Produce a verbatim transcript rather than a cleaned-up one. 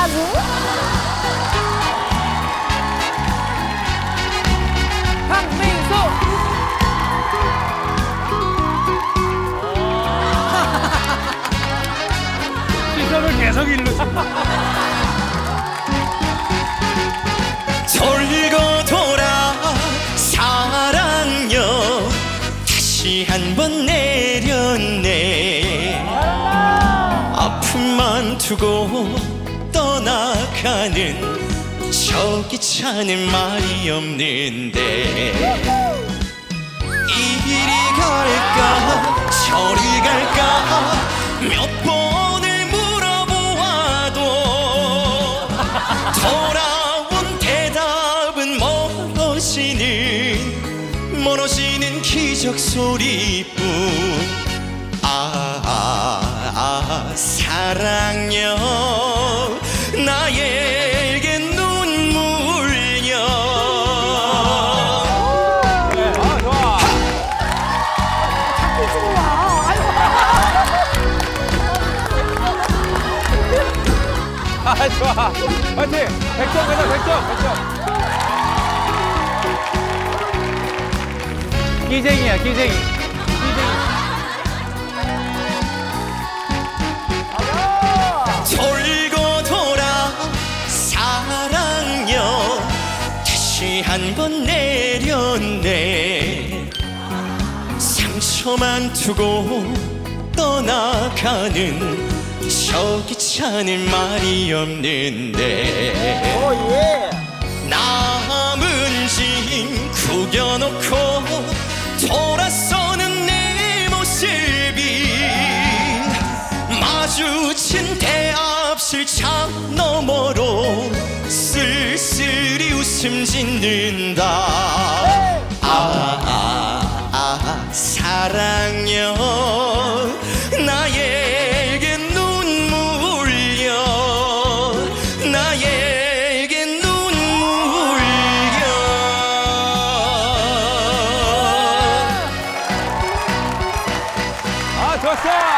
한다고? 황민수! 시선을 계속 일로 돌고 돌아 사랑여 다시 한번 내렸네. 아픔만 두고 떠나가는 저기 차는 말이 없는데 이리 갈까 저리 갈까 몇 번을 물어보아도 돌아온 대답은 멀어지는 멀어지는 기적 소리뿐. 아, 아, 아 사랑여 나에게 눈물여. 네, 아 좋아. 자꾸 좋아. 아 좋아. 파이팅. 백 점 가자. 백 점. 백 점. 끼쟁이야 끼쟁이. 돌고 돌아 사랑여 다시 한번 내렸네. 상처만 두고 떠나가는 저기 차는 말이 없는데 남은 짐 구겨놓고 돌아서는 내 모습이 마주친 대합실 창 너머로 쓸쓸히 웃음 짓는다. 아, 아, 아 사랑여 나에게 눈물여 나에게 눈물여. 아 좋았어.